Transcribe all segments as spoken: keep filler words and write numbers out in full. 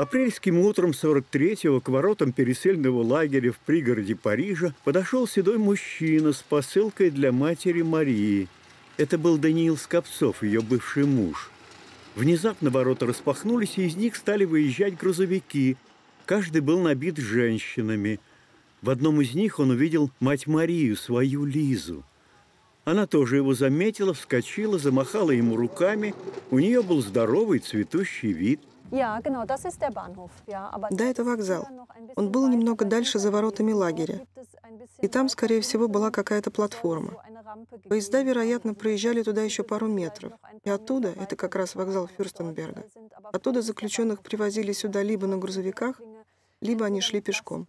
Апрельским утром сорок третьего к воротам пересыльного лагеря в пригороде Парижа подошел седой мужчина с посылкой для матери Марии. Это был Даниил Скопцов, ее бывший муж. Внезапно ворота распахнулись, и из них стали выезжать грузовики. Каждый был набит женщинами. В одном из них он увидел мать Марию, свою Лизу. Она тоже его заметила, вскочила, замахала ему руками. У нее был здоровый, цветущий вид. Да, это вокзал. Он был немного дальше за воротами лагеря. И там, скорее всего, была какая-то платформа. Поезда, вероятно, проезжали туда еще пару метров. И оттуда, это как раз вокзал Фюрстенберга, оттуда заключенных привозили сюда либо на грузовиках, либо они шли пешком.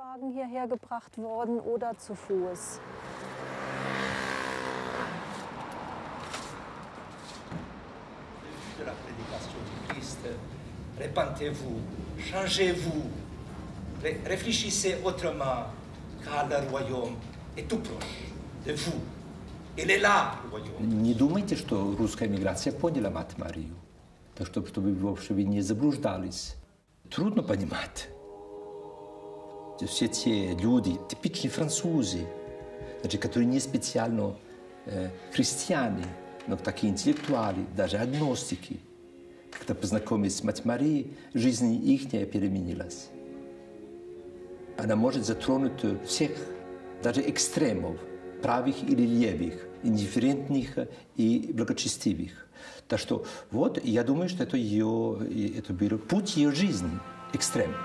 Répentez-vous, changez-vous, réfléchissez autrement, car le royaume est tout proche de vous. Il est là, le royaume. Не думайте, что русская миграция поняла мать Марию. Так что, чтобы вообще вы не заблуждались. Трудно понимать. Все те люди, типичные французы, значит, которые не специально э, христиане, но такие интеллектуалы, даже агностики. Когда познакомились с мать Марией, жизнь их переменилась. Она может затронуть всех, даже экстремов, правых или левых, индифферентных и благочестивых. Так что вот, я думаю, что это, ее, это был путь ее жизни, экстрем.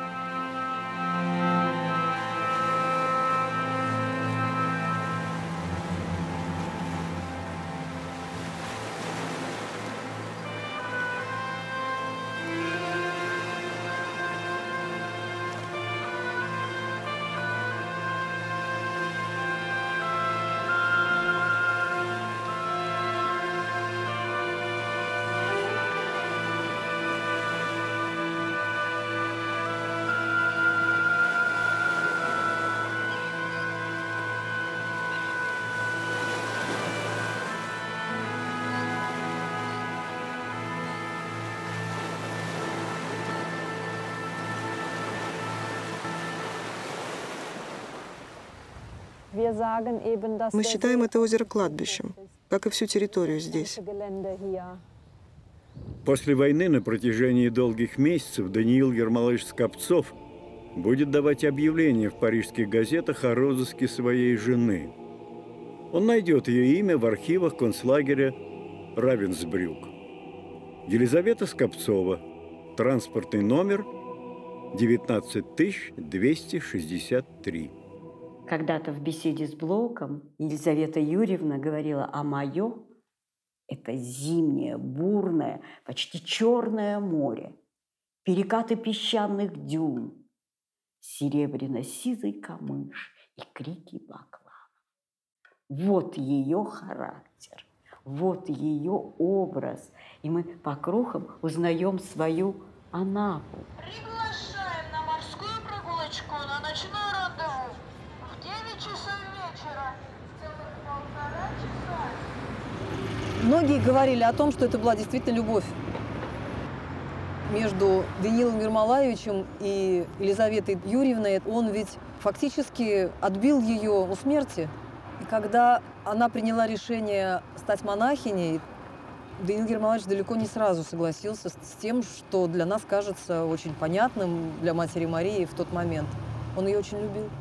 Мы считаем это озеро кладбищем, как и всю территорию здесь. После войны на протяжении долгих месяцев Даниил Ермолаевич Скопцов будет давать объявления в парижских газетах о розыске своей жены. Он найдет ее имя в архивах концлагеря Равенсбрюк. Елизавета Скопцова, транспортный номер девятнадцать тысяч двести шестьдесят три. Когда-то в беседе с Блоком Елизавета Юрьевна говорила: а мое – это зимнее, бурное, почти черное море, перекаты песчаных дюн, серебряно-сизый камыш и крики бакланов. Вот ее характер, вот ее образ, и мы по крохам узнаем свою Анапу. Приглашаем на морскую прогулочку, на ночное рандеву. Часов вечера. Целых полтора часа. Многие говорили о том, что это была действительно любовь между Даниилом Ермолаевичем и Елизаветой Юрьевной. Он ведь фактически отбил ее у смерти. И когда она приняла решение стать монахиней, Даниил Ермолаевич далеко не сразу согласился с тем, что для нас кажется очень понятным для матери Марии в тот момент. Он ее очень любил.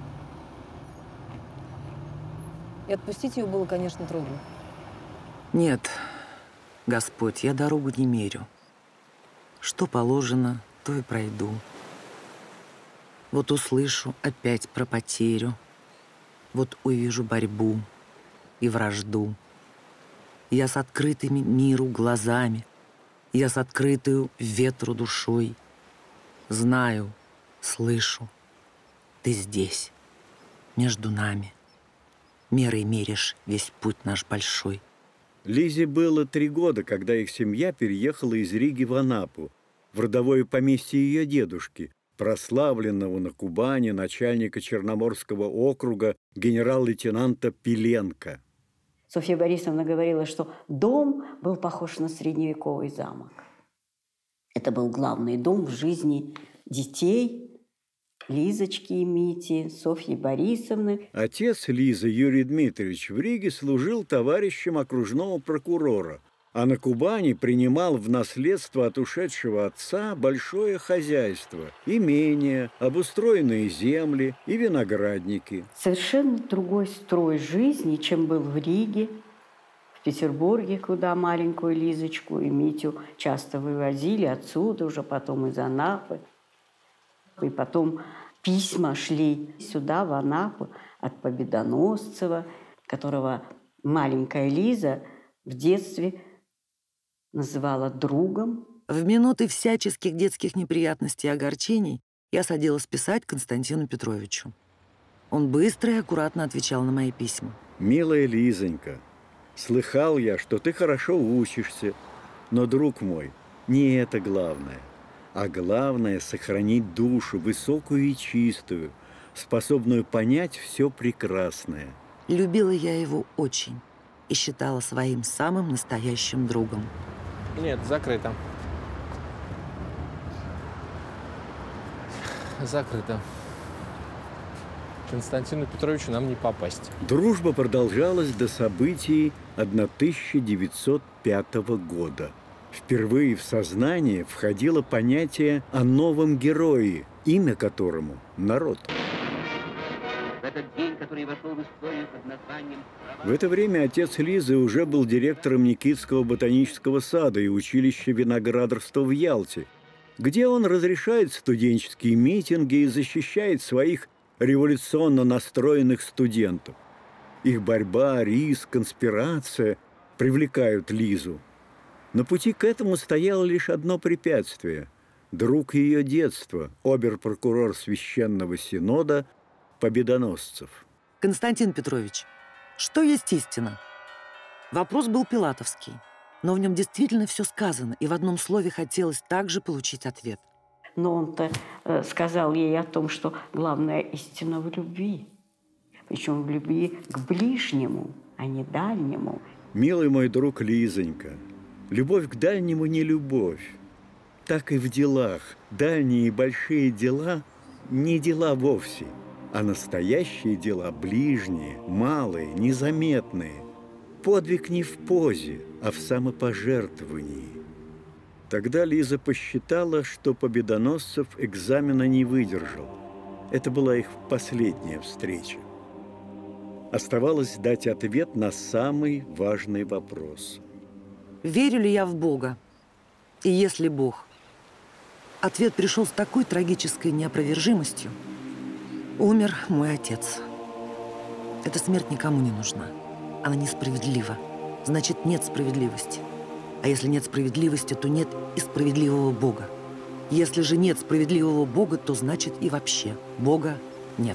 И отпустить ее было, конечно, трудно. Нет, Господь, я дорогу не мерю. Что положено, то и пройду. Вот услышу опять про потерю. Вот увижу борьбу и вражду. Я с открытыми миру глазами, я с открытую ветру душой. Знаю, слышу, ты здесь, между нами. Мерой меришь весь путь наш большой. Лизе было три года, когда их семья переехала из Риги в Анапу, в родовое поместье ее дедушки, прославленного на Кубани начальника Черноморского округа генерал-лейтенанта Пиленко. Софья Борисовна говорила, что дом был похож на средневековый замок. Это был главный дом в жизни детей, Лизочки и Мити, Софьи Борисовны. Отец Лизы, Юрий Дмитриевич, в Риге служил товарищем окружного прокурора, а на Кубани принимал в наследство от ушедшего отца большое хозяйство, имения, обустроенные земли и виноградники. Совершенно другой строй жизни, чем был в Риге, в Петербурге, куда маленькую Лизочку и Митю часто вывозили отсюда, уже потом из Анапы. И потом письма шли сюда, в Анапу, от Победоносцева, которого маленькая Лиза в детстве называла другом. В минуты всяческих детских неприятностей и огорчений я садилась писать Константину Петровичу. Он быстро и аккуратно отвечал на мои письма. «Милая Лизонька, слыхал я, что ты хорошо учишься, но, друг мой, не это главное. А главное — сохранить душу высокую и чистую, способную понять все прекрасное». Любила я его очень и считала своим самым настоящим другом. Нет, закрыто. Закрыто. Константину Петровичу нам не попасть. Дружба продолжалась до событий тысяча девятьсот пятого года. Впервые в сознание входило понятие о новом герое, имя которому – народ. В этот день, который вошел в историю под названием... В это время отец Лизы уже был директором Никитского ботанического сада и училища виноградарства в Ялте, где он разрешает студенческие митинги и защищает своих революционно настроенных студентов. Их борьба, риск, конспирация привлекают Лизу. На пути к этому стояло лишь одно препятствие – друг ее детства, обер-прокурор Священного Синода Победоносцев. Константин Петрович, что есть истина? Вопрос был пилатовский, но в нем действительно все сказано, и в одном слове хотелось также получить ответ. Но он-то э, сказал ей о том, что главная истина в любви. Причем в любви к ближнему, а не дальнему. Милый мой друг Лизонька, любовь к дальнему не любовь. Так и в делах. Дальние и большие дела не дела вовсе, а настоящие дела ближние, малые, незаметные. Подвиг не в позе, а в самопожертвовании. Тогда Лиза посчитала, что Победоносцев экзамена не выдержал. Это была их последняя встреча. Оставалось дать ответ на самый важный вопрос. Верю ли я в Бога? И если Бог? Ответ пришел с такой трагической неопровержимостью. Умер мой отец. Эта смерть никому не нужна. Она несправедлива. Значит, нет справедливости. А если нет справедливости, то нет и справедливого Бога. Если же нет справедливого Бога, то значит и вообще Бога нет.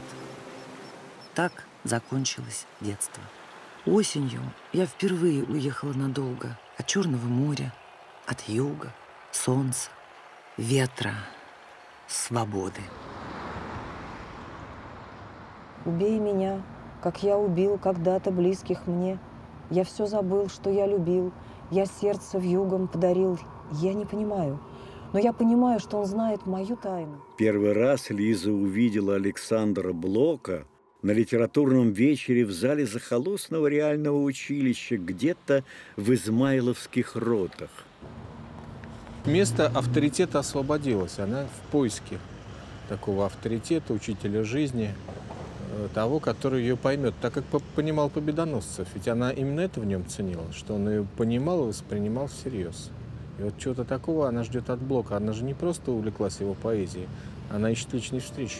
Так закончилось детство. Осенью я впервые уехала надолго от Черного моря, от юга, солнца, ветра, свободы. Убей меня, как я убил когда-то близких мне. Я все забыл, что я любил. Я сердце вьюгом подарил. Я не понимаю. Но я понимаю, что он знает мою тайну. Первый раз Лиза увидела Александра Блока на литературном вечере в зале захолустного реального училища где-то в Измайловских ротах. Место авторитета освободилось. Она в поиске такого авторитета, учителя жизни, того, который ее поймет, так как понимал Победоносцев. Ведь она именно это в нем ценила, что он ее понимал и воспринимал всерьез. И вот чего-то такого она ждет от Блока. Она же не просто увлеклась его поэзией, она ищет личной встречи.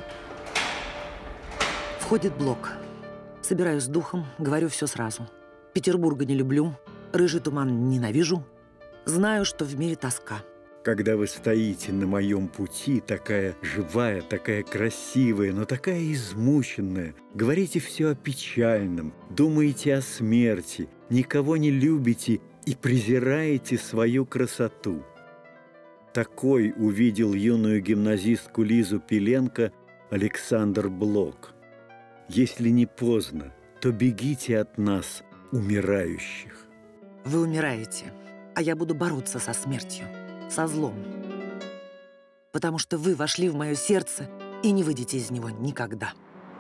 Входит Блок. Собираюсь с духом, говорю все сразу. Петербурга не люблю, рыжий туман ненавижу. Знаю, что в мире тоска. Когда вы стоите на моем пути, такая живая, такая красивая, но такая измученная, говорите все о печальном, думаете о смерти, никого не любите и презираете свою красоту. Такой увидел юную гимназистку Лизу Пеленко Александр Блок. Если не поздно, то бегите от нас, умирающих. Вы умираете, а я буду бороться со смертью, со злом. потому что вы вошли в мое сердце и не выйдете из него никогда.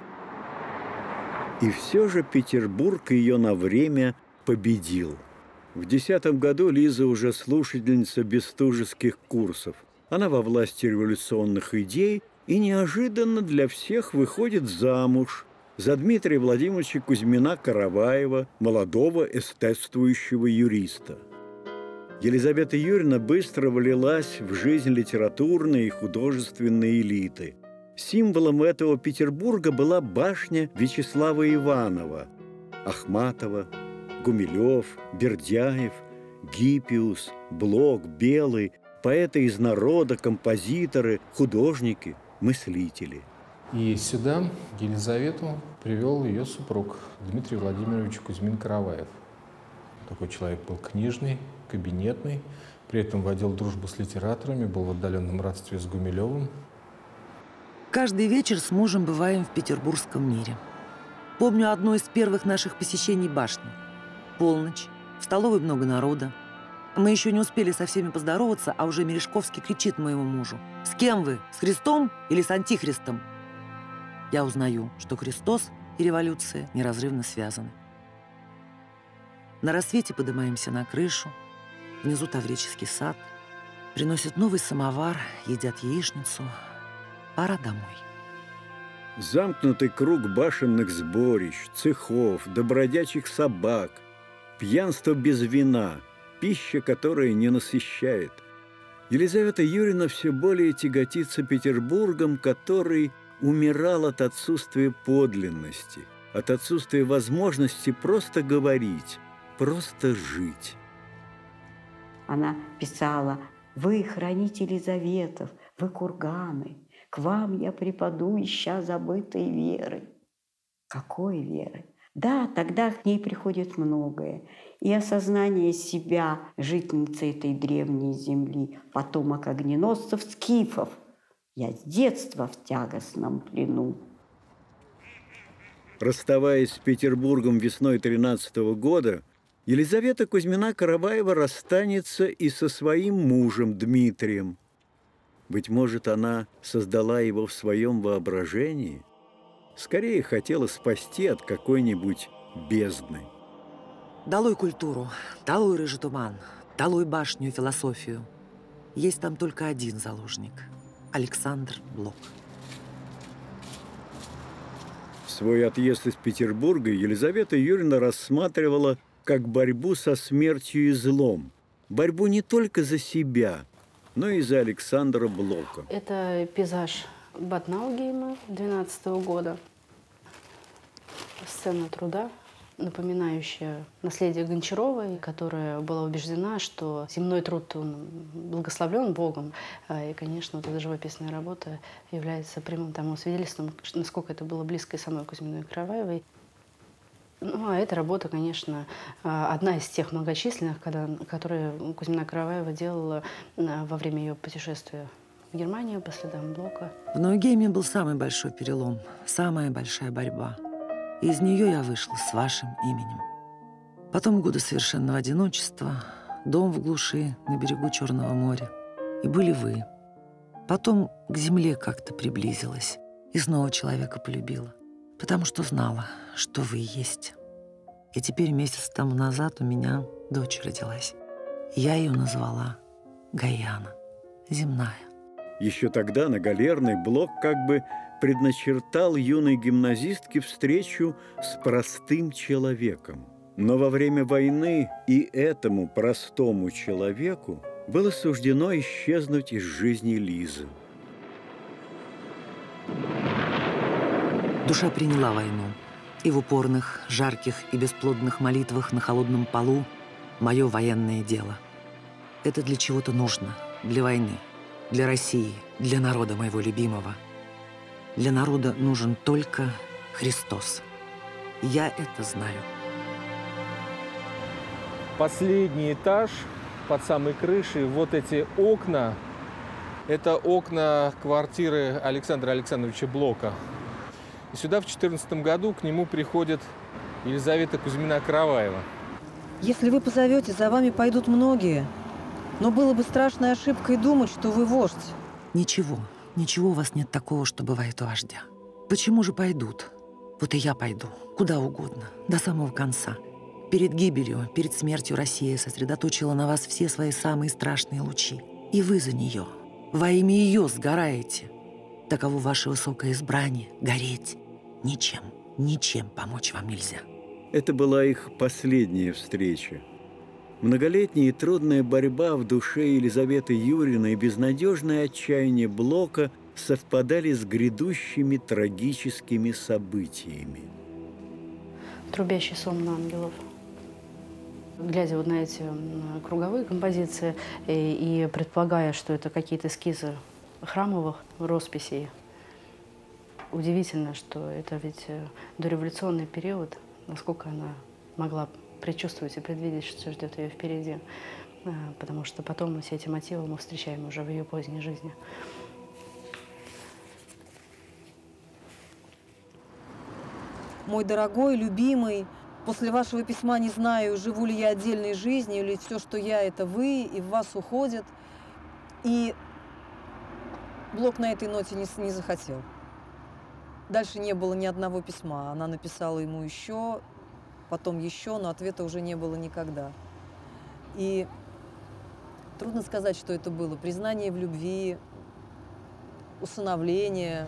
И все же Петербург ее на время победил. В десятом году Лиза уже слушательница бестужевских курсов. Она во власти революционных идей и неожиданно для всех выходит замуж за Дмитрия Владимировича Кузьмина-Караваева, молодого эстетствующего юриста. Елизавета Юрьевна быстро влилась в жизнь литературной и художественной элиты. Символом этого Петербурга была башня Вячеслава Иванова, Ахматова, Гумилев, Бердяев, Гиппиус, Блок, Белый, поэты из народа, композиторы, художники, мыслители. И сюда Елизавету привел ее супруг Дмитрий Владимирович Кузьмин-Караваев. Такой человек был книжный, кабинетный, при этом водил дружбу с литераторами, был в отдаленном родстве с Гумилевым. Каждый вечер с мужем бываем в петербургском мире. Помню одно из первых наших посещений башни. Полночь, в столовой много народа. Мы еще не успели со всеми поздороваться, а уже Мережковский кричит моему мужу: «С кем вы? С Христом или с Антихристом?» Я узнаю, что Христос и революция неразрывно связаны. На рассвете поднимаемся на крышу. Внизу Таврический сад. Приносят новый самовар, едят яичницу. Пора домой. Замкнутый круг башенных сборищ, цехов, добродячих собак, пьянство без вина, пища, которая не насыщает. Елизавета Юрьевна все более тяготится Петербургом, который умирал от отсутствия подлинности, от отсутствия возможности просто говорить, просто жить. Она писала: «Вы, хранители заветов, вы курганы, к вам я припаду, ища забытой веры». Какой веры? Да, тогда к ней приходит многое. И осознание себя, жительницы этой древней земли, потомок огненосцев скифов. Я с детства в тягостном плену. Расставаясь с Петербургом весной тринадцатого года, Елизавета Кузьмина-Караваева расстанется и со своим мужем Дмитрием. Быть может, она создала его в своем воображении? Скорее хотела спасти от какой-нибудь бездны. Долой культуру, долой рыжий туман, долой башню и философию. Есть там только один заложник – Александр Блок. Свой отъезд из Петербурга Елизавета Юрьевна рассматривала как борьбу со смертью и злом. Борьбу не только за себя, но и за Александра Блока. Это пейзаж Бад Наугейма двенадцатого года. Сцена труда, напоминающая наследие Гончаровой, которая была убеждена, что земной труд он благословлен Богом. И, конечно, вот эта живописная работа является прямым тому свидетельством, насколько это было близко и самой Кузьминой-Караваевой. Ну, а эта работа, конечно, одна из тех многочисленных, когда, которые Кузьмина-Караваева делала во время ее путешествия в Германию по следам Блока. В Наугейме был самый большой перелом, самая большая борьба. И из нее я вышла с вашим именем. Потом годы совершенного одиночества, дом в глуши на берегу Черного моря. И были вы. Потом к земле как-то приблизилась и снова человека полюбила, потому что знала, что вы есть. И теперь месяц тому назад у меня дочь родилась. Я ее назвала Гаяна, земная. Еще тогда на Галерной Блок как бы предначертал юной гимназистке встречу с простым человеком. Но во время войны и этому простому человеку было суждено исчезнуть из жизни Лизы. Душа приняла войну, и в упорных, жарких и бесплодных молитвах на холодном полу мое военное дело. Это для чего-то нужно, для войны, для России, для народа моего любимого. Для народа нужен только Христос. Я это знаю. Последний этаж под самой крышей, вот эти окна, это окна квартиры Александра Александровича Блока. И сюда в две тысячи четырнадцатом году к нему приходит Елизавета Кузьмина-Караваева. Если вы позовете, за вами пойдут многие. Но было бы страшной ошибкой думать, что вы вождь. Ничего, ничего у вас нет такого, что бывает у вождя. Почему же пойдут? Вот и я пойду, куда угодно, до самого конца. Перед гибелью, перед смертью Россия сосредоточила на вас все свои самые страшные лучи. И вы за нее, во имя ее сгораете. Таково ваше высокое избрание — гореть. Ничем, ничем помочь вам нельзя. Это была их последняя встреча. Многолетняя и трудная борьба в душе Елизаветы Юрьевны и безнадежное отчаяние Блока совпадали с грядущими трагическими событиями. «Трубящий сон на ангелов». Глядя вот на эти круговые композиции и, и предполагая, что это какие-то эскизы храмовых росписей, удивительно, что это ведь дореволюционный период, насколько она могла предчувствовать и предвидеть, что ждет ее впереди, потому что потом все эти мотивы мы встречаем уже в ее поздней жизни. Мой дорогой, любимый, после вашего письма не знаю, живу ли я отдельной жизнью, или все, что я, это вы, и в вас уходит. И Блок на этой ноте не, не захотел. Дальше не было ни одного письма. Она написала ему еще, потом еще, но ответа уже не было никогда. И трудно сказать, что это было. Признание в любви, усыновление,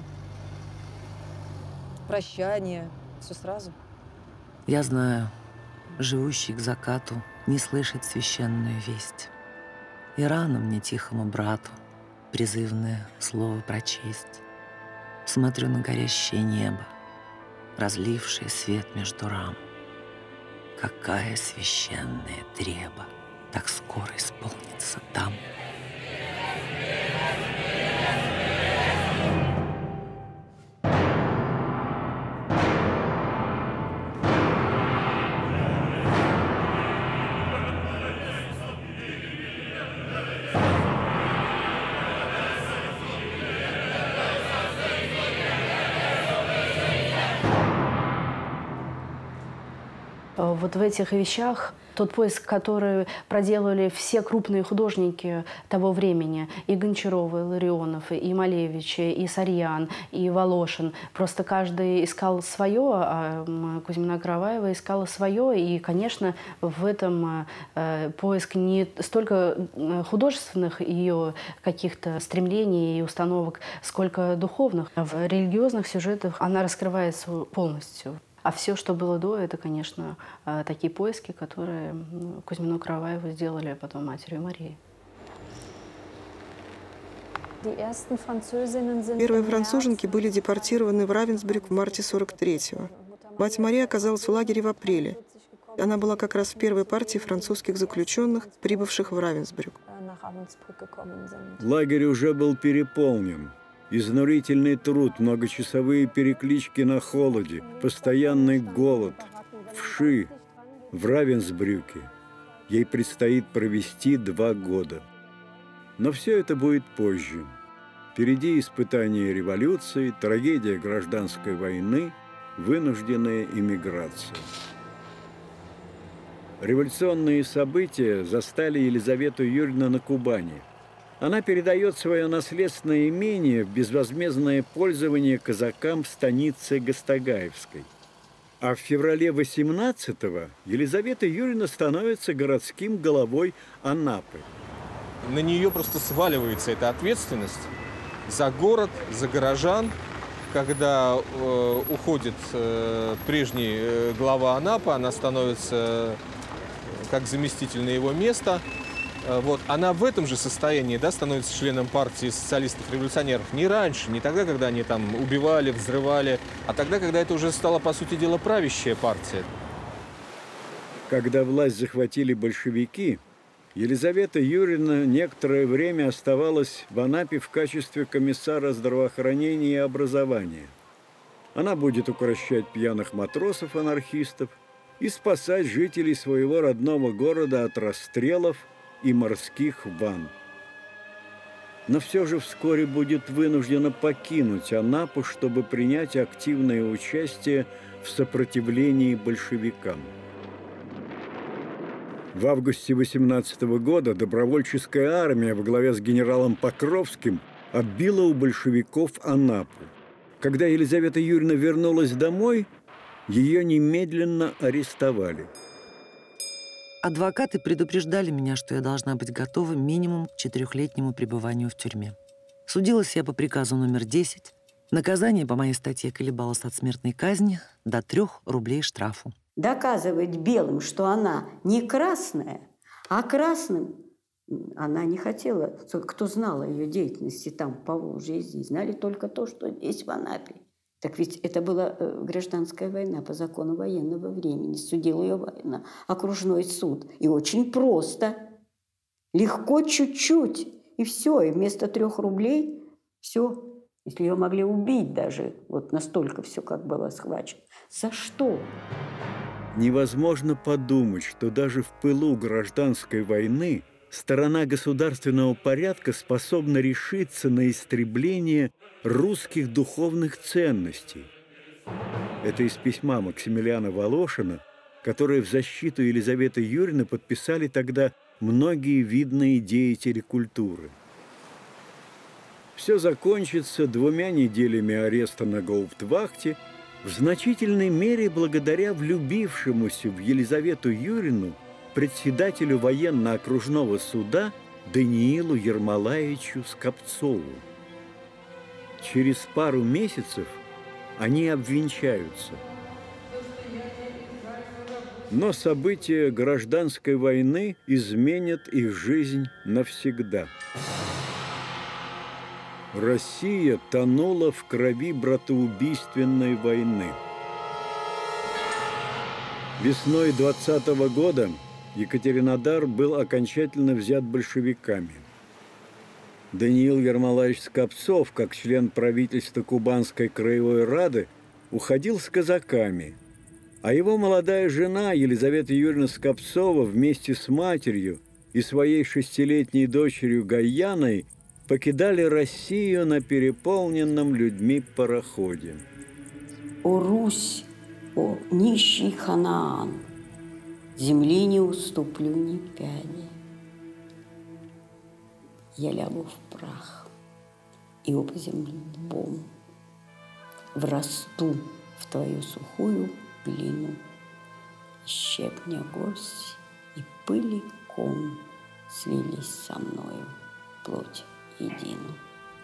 прощание. Все сразу. Я знаю, живущий к закату не слышит священную весть. И рано мне, тихому брату, призывное слово прочесть. Смотрю на горящее небо, разлившее свет между рам. Какая священная треба так скоро исполнится там. Вот в этих вещах тот поиск, который проделали все крупные художники того времени, и Гончарова, и Ларионов, и Малевич, и Сарьян, и Волошин. Просто каждый искал свое, а Кузьмина Караваева искала свое. И, конечно, в этом поиск не столько художественных ее каких-то стремлений и установок, сколько духовных. В религиозных сюжетах она раскрывается полностью. А все, что было до, это, конечно, такие поиски, которые Кузьмину Караваеву сделали потом матерью Марии. Первые француженки были депортированы в Равенсбрюк в марте сорок третьего. Мать Мария оказалась в лагере в апреле. Она была как раз в первой партии французских заключенных, прибывших в Равенсбрюк. Лагерь уже был переполнен. Изнурительный труд, многочасовые переклички на холоде, постоянный голод, вши в Равенсбрюке. Ей предстоит провести два года. Но все это будет позже. Впереди испытания революции, трагедия гражданской войны, вынужденная эмиграция. Революционные события застали Елизавету Юрьевну на Кубани. Она передает свое наследственное имение в безвозмездное пользование казакам в станице Гастагаевской. А в феврале восемнадцатого Елизавета Юрьевна становится городским головой Анапы. На нее просто сваливается эта ответственность за город, за горожан. Когда э, уходит э, прежний э, глава Анапы, она становится э, как заместитель на его место. Вот. Она в этом же состоянии, да, становится членом партии социалистов-революционеров. Не раньше, не тогда, когда они там убивали, взрывали, а тогда, когда это уже стала, по сути дела, правящая партия. Когда власть захватили большевики, Елизавета Юрьевна некоторое время оставалась в Анапе в качестве комиссара здравоохранения и образования. Она будет укрощать пьяных матросов-анархистов и спасать жителей своего родного города от расстрелов и морских ванн. Но все же вскоре будет вынуждена покинуть Анапу, чтобы принять активное участие в сопротивлении большевикам. В августе восемнадцатого года добровольческая армия во главе с генералом Покровским отбила у большевиков Анапу. Когда Елизавета Юрьевна вернулась домой, ее немедленно арестовали. Адвокаты предупреждали меня, что я должна быть готова минимум к четырехлетнему пребыванию в тюрьме. Судилась я по приказу номер десять. Наказание по моей статье колебалось от смертной казни до трех рублей штрафу. Доказывать белым, что она не красная, а красным она не хотела. Кто знал о ее деятельности там, по Волжье, здесь, знали только то, что здесь, в Анапе. Так ведь это была гражданская война по закону военного времени. Судил ее военно окружной суд. И очень просто. Легко чуть-чуть. И все. И вместо трех рублей все. Если ее могли убить даже. Вот настолько все как было схвачено. За что? Невозможно подумать, что даже в пылу гражданской войны сторона государственного порядка способна решиться на истребление русских духовных ценностей. Это из письма Максимилиана Волошина, которое в защиту Елизаветы Юрьевны подписали тогда многие видные деятели культуры. Все закончится двумя неделями ареста на гауптвахте, в значительной мере благодаря влюбившемуся в Елизавету Юрьевну председателю военно-окружного суда Даниилу Ермолаевичу Скопцову. Через пару месяцев они обвенчаются. Но события гражданской войны изменят их жизнь навсегда. Россия тонула в крови братоубийственной войны. Весной двадцатого года Екатеринодар был окончательно взят большевиками. Даниил Ермолаевич Скопцов, как член правительства Кубанской краевой рады, уходил с казаками, а его молодая жена Елизавета Юрьевна Скопцова вместе с матерью и своей шестилетней дочерью Гаяной покидали Россию на переполненном людьми пароходе. О, Русь, о, нищий Ханаан, земли не уступлю ни пяди. Я лягу в прах и об землю врасту в твою сухую глину. Щепня горсть и пыли ком слились со мною плоть едину.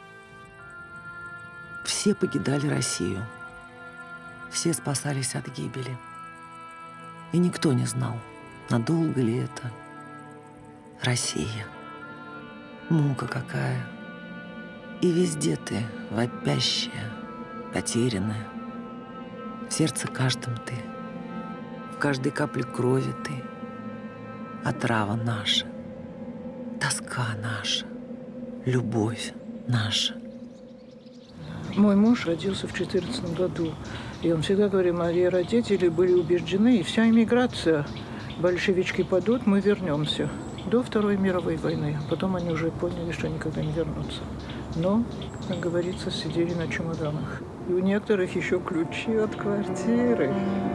Все покидали Россию. Все спасались от гибели. И никто не знал, надолго ли это Россия. Мука какая. И везде ты вопящая, потерянная. В сердце каждом ты, в каждой капле крови ты. Отрава наша, тоска наша, любовь наша. Мой муж родился в четырнадцатом году, и он всегда говорил, мои родители были убеждены, и вся эмиграция, большевички падут, мы вернемся. До Второй мировой войны. Потом они уже поняли, что никогда не вернутся. Но, как говорится, сидели на чемоданах. И у некоторых еще ключи от квартиры.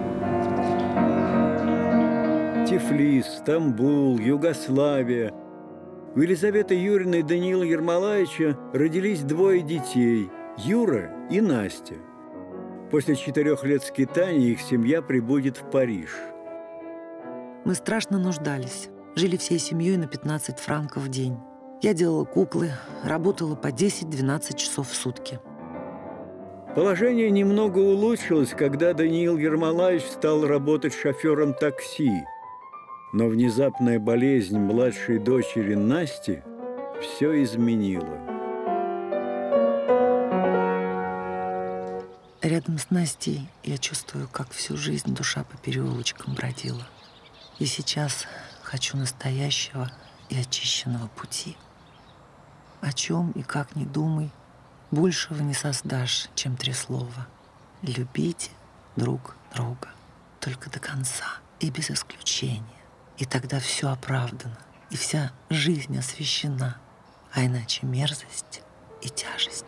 Тифлис, Стамбул, Югославия. У Елизаветы Юрьевны и Даниила Ермолаевича родились двое детей – Юра и Настя. После четырех лет скитания их семья прибудет в Париж. Мы страшно нуждались. Жили всей семьей на пятнадцать франков в день. Я делала куклы, работала по десять-двенадцать часов в сутки. Положение немного улучшилось, когда Даниил Ермолаевич стал работать шофером такси. Но внезапная болезнь младшей дочери Насти все изменила. Рядом с Настей я чувствую, как всю жизнь душа по переулочкам бродила. И сейчас хочу настоящего и очищенного пути. О чем и как ни думай, большего не создашь, чем три слова. Любите друг друга, только до конца и без исключения. И тогда все оправдано, и вся жизнь освящена, а иначе мерзость и тяжесть.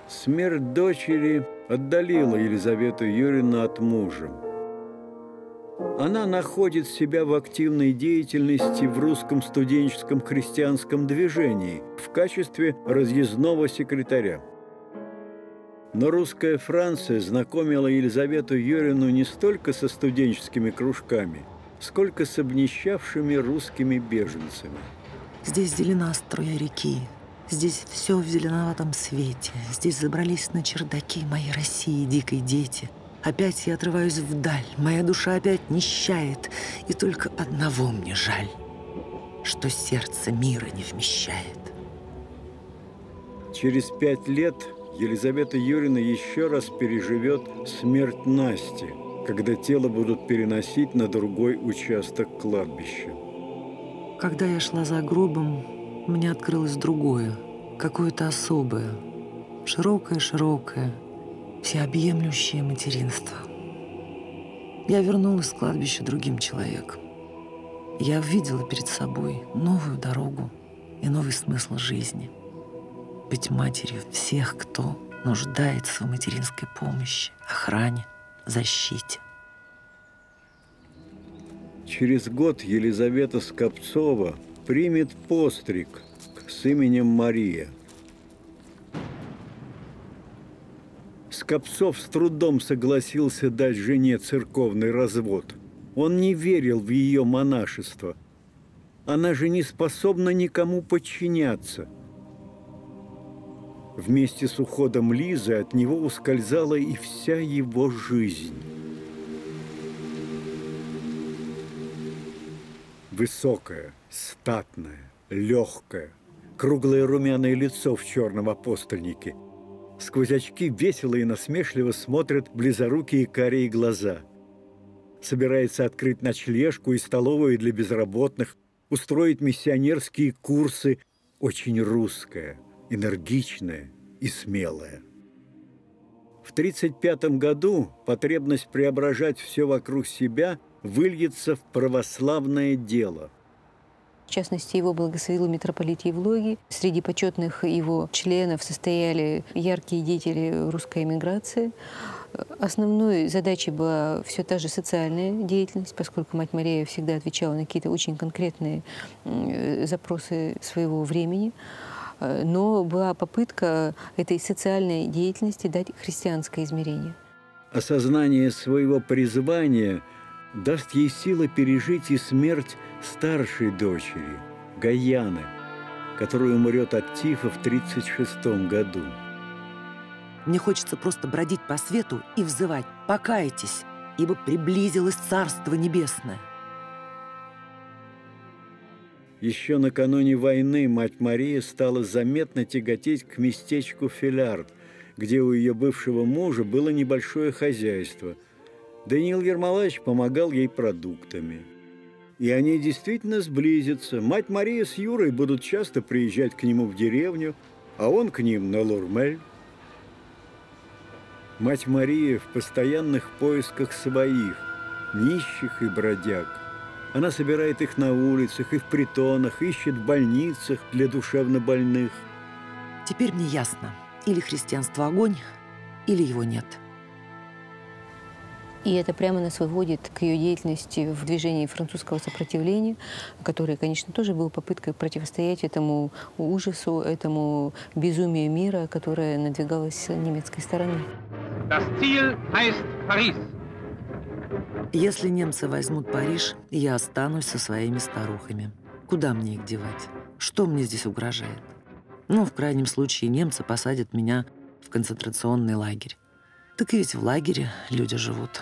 Смерть дочери отдалила Елизавету Юрьевну от мужа. Она находит себя в активной деятельности в русском студенческом христианском движении в качестве разъездного секретаря. Но русская Франция знакомила Елизавету Юрьевну не столько со студенческими кружками, сколько с обнищавшими русскими беженцами. Здесь зелена струя реки, здесь все в зеленоватом свете, здесь забрались на чердаки моей России дикой дети. Опять я отрываюсь вдаль, моя душа опять нищает, и только одного мне жаль, что сердце мира не вмещает. Через пять лет Елизавета Юрьевна еще раз переживет смерть Насти, когда тело будут переносить на другой участок кладбища. Когда я шла за гробом, мне открылось другое, какое-то особое, широкое-широкое, всеобъемлющее материнство. Я вернулась с кладбища другим человеком. Я увидела перед собой новую дорогу и новый смысл жизни. Быть матерью всех, кто нуждается в материнской помощи, охране, защите. Через год Елизавета Скопцова примет постриг с именем Мария. Скопцов с трудом согласился дать жене церковный развод. Он не верил в ее монашество. Она же не способна никому подчиняться. Вместе с уходом Лизы от него ускользала и вся его жизнь. Высокое, статное, легкое, круглое румяное лицо в черном апостольнике. Сквозь очки весело и насмешливо смотрят близорукие карие глаза. Собирается открыть ночлежку и столовую для безработных, устроить миссионерские курсы. Очень русское, энергичное и смелое. В тридцать пятом году потребность преображать все вокруг себя выльется в православное дело. В частности, его благословил митрополит Евлогий. Среди почетных его членов состояли яркие деятели русской эмиграции. Основной задачей была все та же социальная деятельность, поскольку мать Мария всегда отвечала на какие-то очень конкретные запросы своего времени. Но была попытка этой социальной деятельности дать христианское измерение. Осознание своего призвания даст ей силы пережить и смерть старшей дочери, Гаяны, которая умрет от тифа в тридцать шестом году. Мне хочется просто бродить по свету и взывать: «Покайтесь, ибо приблизилось Царство Небесное». Еще накануне войны мать Мария стала заметно тяготеть к местечку Филярд, где у ее бывшего мужа было небольшое хозяйство. Даниил Ермолаевич помогал ей продуктами. И они действительно сблизятся. Мать Мария с Юрой будут часто приезжать к нему в деревню, а он к ним на Лурмель. Мать Мария в постоянных поисках своих, нищих и бродяг. Она собирает их на улицах и в притонах, ищет в больницах для душевнобольных. Теперь мне ясно, или христианство огонь, или его нет. И это прямо нас выводит к ее деятельности в движении французского сопротивления, которое, конечно, тоже было попыткой противостоять этому ужасу, этому безумию мира, которое надвигалось с немецкой стороны. Если немцы возьмут Париж, я останусь со своими старухами. Куда мне их девать? Что мне здесь угрожает? Ну, в крайнем случае, немцы посадят меня в концентрационный лагерь. Так и ведь в лагере люди живут.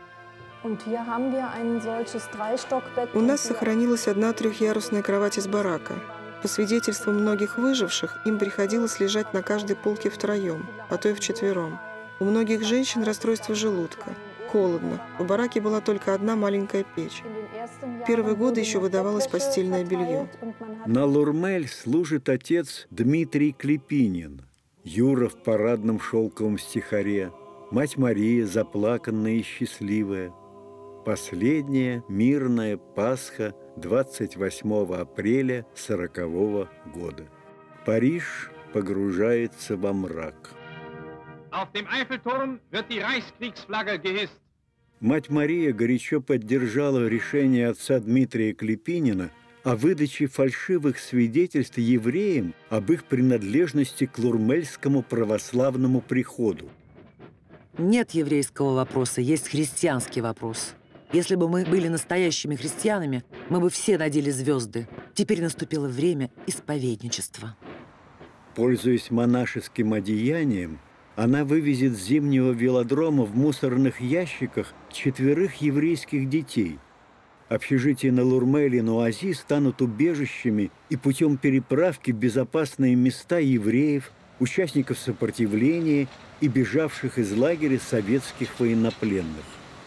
У нас сохранилась одна трехъярусная кровать из барака. По свидетельству многих выживших, им приходилось лежать на каждой полке втроем, а то и вчетвером. У многих женщин расстройство желудка. Холодно. В бараке была только одна маленькая печь. В первые годы еще выдавалось постельное белье. На Лурмель служит отец Дмитрий Клепинин, Юра в парадном шелковом стихаре, мать Мария заплаканная и счастливая. Последняя мирная Пасха двадцать восьмого апреля сорокового года. Париж погружается во мрак. Auf dem Eiffelturm wird die Reichskriegsflagge gehisst. Мать Мария горячо поддержала решение отца Дмитрия Клепинина о выдаче фальшивых свидетельств евреям об их принадлежности к Лурмельскому православному приходу. Нет еврейского вопроса, есть христианский вопрос. Если бы мы были настоящими христианами, мы бы все надели звезды. Теперь наступило время исповедничества. Пользуясь монашеским одеянием, она вывезет с зимнего велодрома в мусорных ящиках четверых еврейских детей. Общежития на Лурмеле и Нуази станут убежищами и путем переправки в безопасные места евреев, участников сопротивления и бежавших из лагеря советских военнопленных.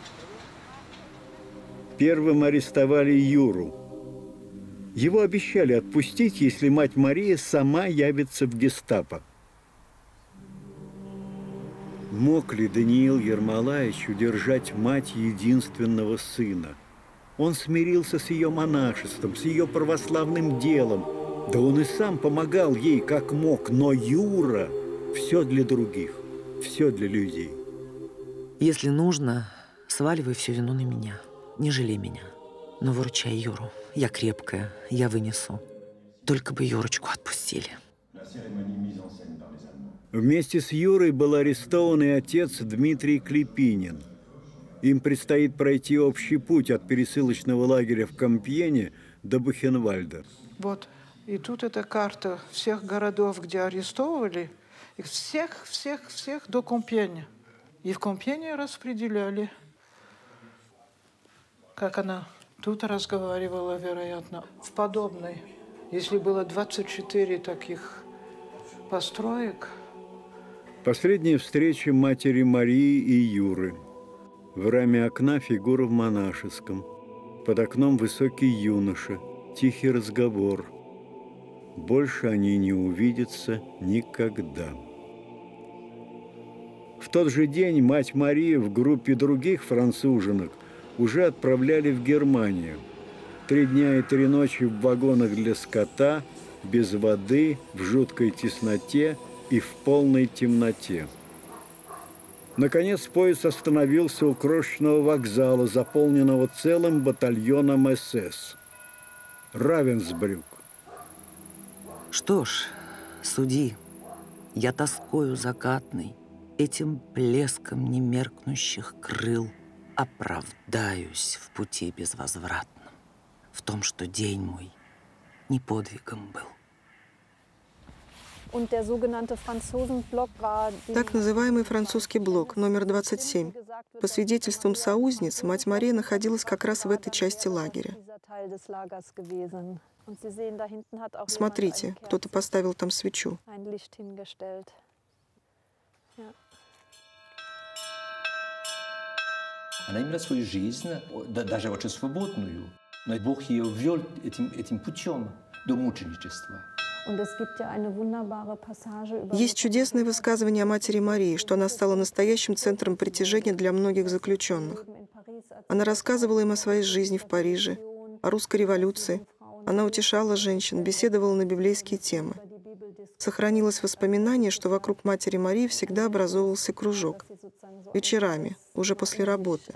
Первым арестовали Юру. Его обещали отпустить, если мать Мария сама явится в гестапо. Мог ли Даниил Ермолаевич удержать мать единственного сына? Он смирился с ее монашеством, с ее православным делом. Да он и сам помогал ей как мог, но Юра – все для других, все для людей. Если нужно, сваливай всю вину на меня. Не жалей меня, но выручай Юру. Я крепкая, я вынесу. Только бы Юрочку отпустили. Вместе с Юрой был арестован и отец Дмитрий Клепинин. Им предстоит пройти общий путь от пересылочного лагеря в Компьене до Бухенвальда. Вот, и тут эта карта всех городов, где арестовывали, их всех, всех, всех до Компьене. И в Компьене распределяли. Как она тут разговаривала, вероятно, в подобной. Если было двадцать четыре таких построек. Последняя встреча матери Марии и Юры. В раме окна фигура в монашеском. Под окном высокий юноша, тихий разговор. Больше они не увидятся никогда. В тот же день мать Мария в группе других француженок уже отправляли в Германию. Три дня и три ночи в вагонах для скота, без воды, в жуткой тесноте и в полной темноте. Наконец поезд остановился у крошечного вокзала, заполненного целым батальоном эс эс. Равенсбрюк. Что ж, суди, я тоскою закатной, этим блеском немеркнущих крыл оправдаюсь в пути безвозвратном, в том, что день мой не подвигом был. Так называемый французский блок, номер двадцать семь. По свидетельствам соузниц, мать Мария находилась как раз в этой части лагеря. Смотрите, кто-то поставил там свечу. Она имела свою жизнь, даже очень свободную, но Бог ее ввел этим, этим путем до мученичества. Есть чудесное высказывание о матери Марии, что она стала настоящим центром притяжения для многих заключенных. Она рассказывала им о своей жизни в Париже, о русской революции. Она утешала женщин, беседовала на библейские темы. Сохранилось воспоминание, что вокруг матери Марии всегда образовывался кружок. Вечерами, уже после работы.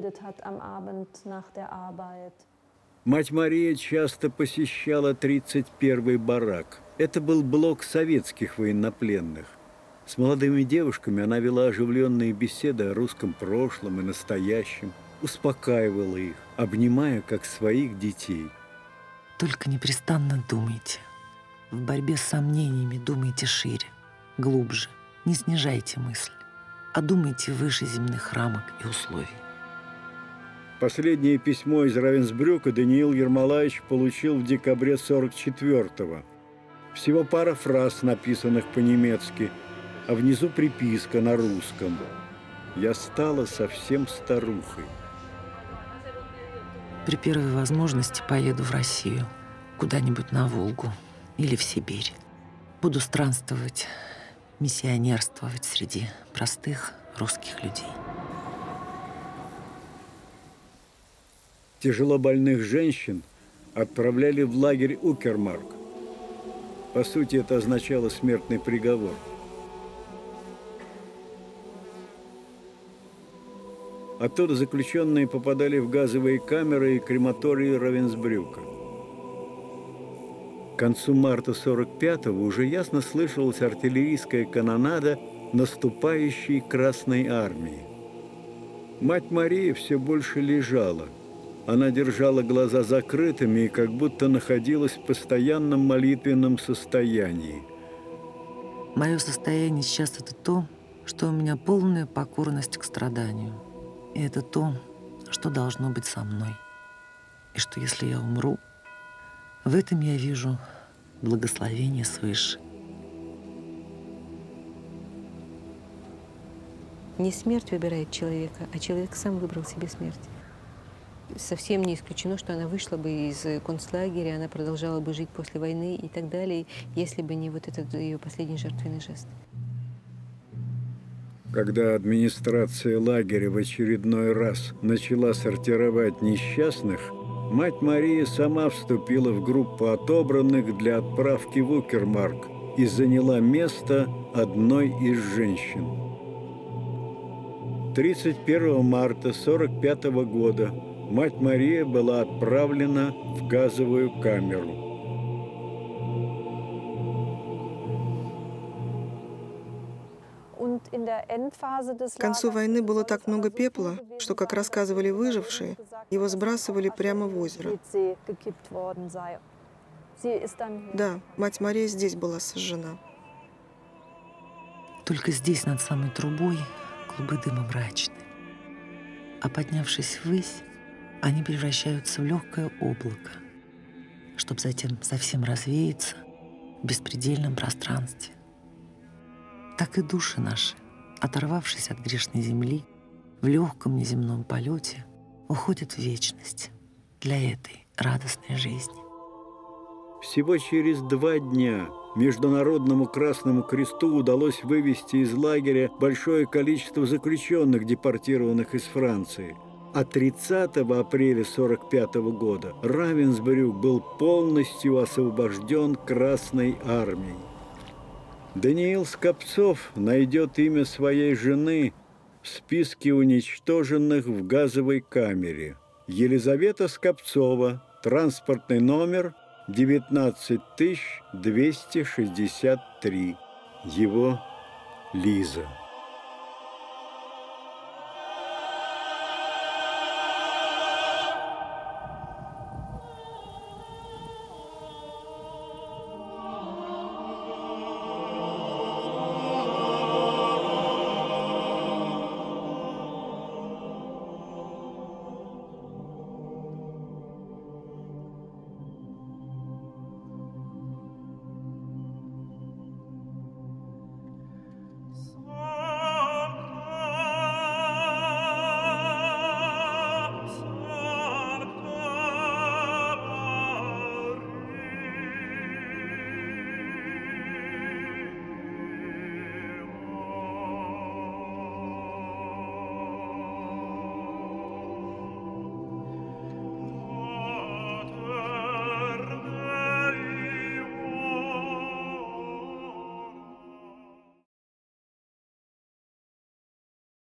Мать Мария часто посещала тридцать первый барак. Это был блок советских военнопленных. С молодыми девушками она вела оживленные беседы о русском прошлом и настоящем, успокаивала их, обнимая как своих детей. Только непрестанно думайте. В борьбе с сомнениями думайте шире, глубже. Не снижайте мысль, а думайте выше земных рамок и условий. Последнее письмо из Равенсбрюка Даниил Ермолаевич получил в декабре сорок четвёртого. Всего пара фраз, написанных по-немецки, а внизу приписка на русском. «Я стала совсем старухой». При первой возможности поеду в Россию, куда-нибудь на Волгу или в Сибирь. Буду странствовать, миссионерствовать среди простых русских людей. Тяжелобольных женщин отправляли в лагерь Укермарк. По сути, это означало смертный приговор. Оттуда заключенные попадали в газовые камеры и крематории Равенсбрюка. К концу марта сорок пятого уже ясно слышалась артиллерийская канонада наступающей Красной армии. Мать Мария все больше лежала. Она держала глаза закрытыми и как будто находилась в постоянном молитвенном состоянии. Мое состояние сейчас – это то, что у меня полная покорность к страданию. И это то, что должно быть со мной. И что если я умру, в этом я вижу благословение свыше. Не смерть выбирает человека, а человек сам выбрал себе смерть. Совсем не исключено, что она вышла бы из концлагеря, она продолжала бы жить после войны и так далее, если бы не вот этот ее последний жертвенный жест. Когда администрация лагеря в очередной раз начала сортировать несчастных, мать Мария сама вступила в группу отобранных для отправки в Укермарк и заняла место одной из женщин. тридцать первого марта сорок пятого года мать Мария была отправлена в газовую камеру. К концу войны было так много пепла, что, как рассказывали выжившие, его сбрасывали прямо в озеро. Да, мать Мария здесь была сожжена. Только здесь, над самой трубой, клубы дыма мрачны. А поднявшись ввысь, они превращаются в легкое облако, чтобы затем совсем развеяться в беспредельном пространстве. Так и души наши, оторвавшись от грешной земли, в легком неземном полете, уходят в вечность для этой радостной жизни. Всего через два дня Международному Красному Кресту удалось вывести из лагеря большое количество заключенных, депортированных из Франции. А тридцатого апреля сорок пятого года Равенсбрюк был полностью освобожден Красной армией. Даниил Скопцов найдет имя своей жены в списке уничтоженных в газовой камере. Елизавета Скопцова, транспортный номер девятнадцать тысяч двести шестьдесят три. Его Лиза.